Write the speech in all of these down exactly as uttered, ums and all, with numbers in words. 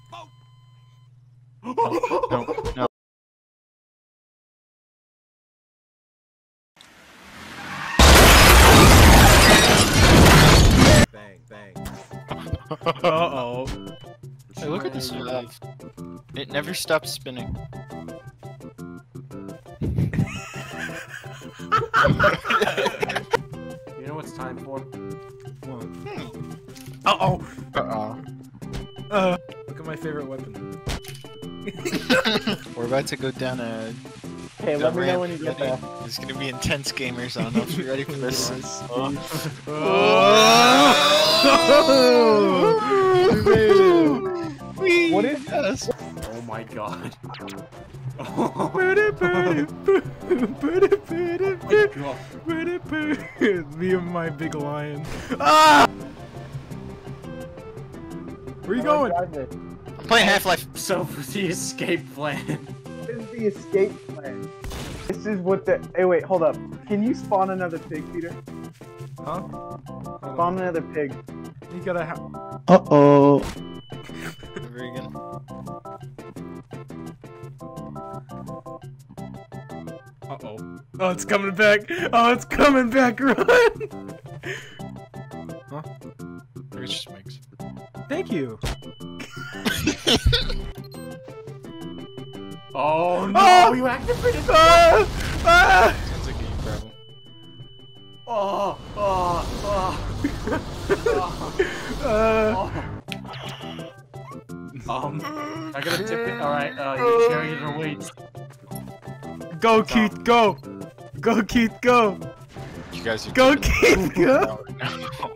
No, no. Bang, bang. Uh-oh. Hey, look at this valve. It never stops spinning. You know what's time for? Uh-oh. Uh-oh. Uh, look at my favorite weapon. We're about to go down a... Hey, let me know when you get there. It's gonna be intense, gamers. I don't know if you're ready for this. Oh. What is this? Oh my god. Me and my big lion. Ah! Where you going? I'm playing Half-Life. So, the escape plan. What is the escape plan? This is what the. Hey, wait, hold up. Can you spawn another pig, Peter? Huh? Spawn another pig. You gotta have. Uh oh. Never again. Uh oh. Oh, it's coming back. Oh, it's coming back. Run. Huh? It just makes. Thank you. Oh no, Oh! you activated the Ah! Ah! Sounds like a game problem. Oh, oh, oh, Uh, oh. Um, I gotta tip it. Alright, uh, you're carrying your weight. go, Keith, go. Go, Keith, go. You guys are Go, doing- Keith, go. No, no.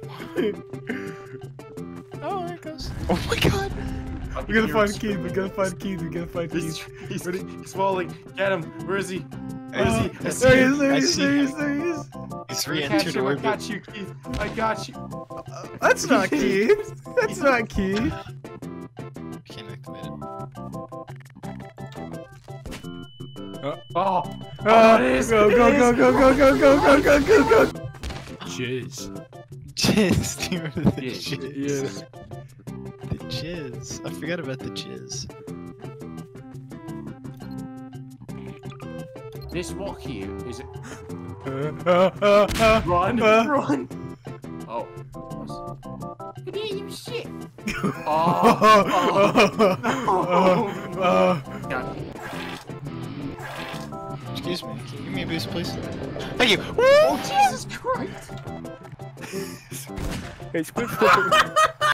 Oh, there it goes. Oh my god. We gotta find Keith. We gotta find Keith. We gotta find He's, Keith. he's, he's falling. Get him. Where is he? Where is Oh, he? I see there he him. is. There I he is. see There he him. is. There he is. He's I catch re-entered him. I orbit. got you, Keith. I got you. That's not Keith. That's not Keith. Can't activate it. Oh, Uh, oh, it is. go, it go, is. go, go, go, go, go, go, go, go, go. Jizz. Jizz. Do you remember the Yeah, jizz? yeah. The jizz. I forgot about the jizz. This rock here is it? Uh, uh, uh, uh, Run, uh. run. Oh. Look at you, shit. Oh, Oh, uh, uh, God. Excuse me. Can you give me a boost, please? Thank you. Oh, Jesus Christ. Hey, Squid.